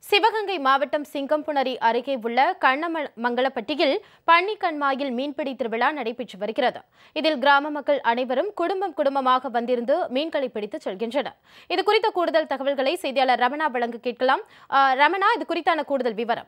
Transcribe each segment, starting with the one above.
சிவகங்கை மாவட்டம் சிங்கம்புணரி அருகே உள்ள கண்ணமங்கலப்பட்டியில் பன்னிக்கண்மாயில் மீன்பிடி திருவிழா நடைபெற்று வருகிறது. இதில் கிராம மக்கள் அனைவரும் குடும்பமாக வந்திருந்து மீன்களை பிடித்து செல்கின்றனர். இது குறித்த கூடுதல் தகவல்களை செய்தியாளர் ரமணா வழங்க கேட்கலாம். ரமணா, இது குறித்தான கூடுதல் விவரம்.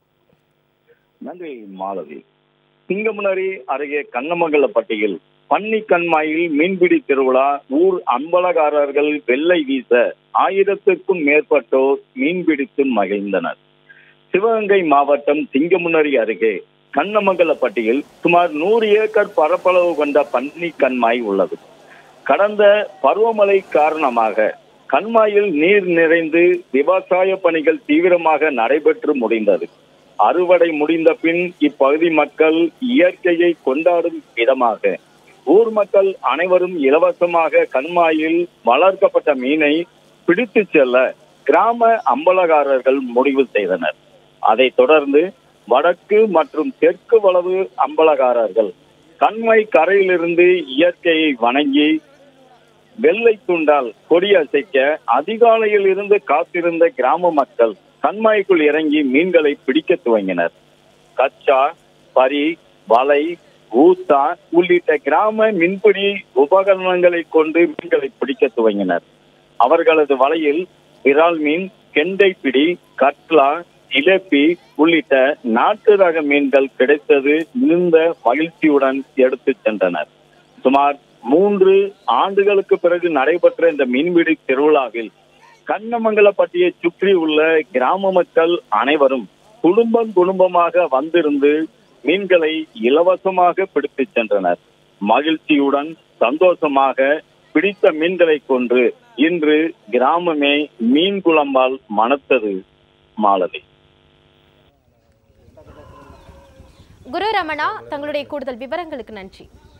நன்றி மாலவி. சிங்கம்புணரி அருகே கண்ணமங்கலப்பட்டியில் பன்னிக்கண்மாயில் மீன்பிடி திருவிழா ஊர் அம்பலகாரர்கள் வெள்ளை வீச 1000க்கும் மேற்பட்டோர் மீன்பிடித்து மகிழ்ந்தனர். சிவகங்கை மாவட்டம் சிங்கம்புணரி அருகே கண்ணமங்கலப்பட்டியில் சுமார் 100 ஏக்கர் பரப்பளவு கொண்ட பன்னிக்கண்மாய் உள்ளது. கடந்த பருவமழை காரணமாக கண்மாயில் நீர் நிறைந்து விவசாய பணிகள் தீவிரமாக நடைபெற்று முடிந்தது. அறுவடை முடிந்த பின் இப்பகுதி மக்கள் இயற்கையை கொண்டாடும் விதமாக ஊர் மக்கள் அனைவரும் இலவசமாக கண்மாயில் வளர்க்கப்பட்ட மீனை பிடித்து செல்ல கிராம அம்பலகாரர்கள் முடிவு செய்தனர். அதைத் தொடர்ந்து வடக்கு மற்றும் தெற்கு வளவு அம்பலகாரர்கள் கண்மாய் கரையிலிருந்து இயற்கையை வணங்கி வெள்ளை துண்டால் கொடியசைக்க அதிகாலையில் இருந்து காத்திருந்த கிராம மக்கள் கண்மாய்க்குள் இறங்கி மீன்களை பிடிக்க துவங்கினர். கச்சா, பரி, வலை, ஊத்தா உள்ளிட்ட கிராம மீன்பிடி உபகரணங்களை கொண்டு மீன்களை பிடிக்க துவங்கினர். அவர்களது வலையில் விரால் மீன், கெண்டைப்பிடி, கட்லா, இலப்பி உள்ளிட்ட நாட்டு ரக மீன்கள் கிடைத்தது மிகுந்த மகிழ்ச்சியுடன் எடுத்து சென்றனர். சுமார் 3 ஆண்டுகளுக்கு பிறகு நடைபெற்ற இந்த மீன்பிடி திருவிழாவில் கண்ணமங்கலப்பட்டியை சுற்றி உள்ள கிராம மக்கள் அனைவரும் குடும்பமாக வந்திருந்து மீன்களை இலவசமாக பிடித்து சென்றனர். மகிழ்ச்சியுடன் சந்தோஷமாக பிடித்த மீன்களை கொன்று இன்று கிராமமே மீன் குழம்பால் மணத்தது. மாலதி. குரு ரமணா, தங்களுடைய கூடுதல் விவரங்களுக்கு நன்றி.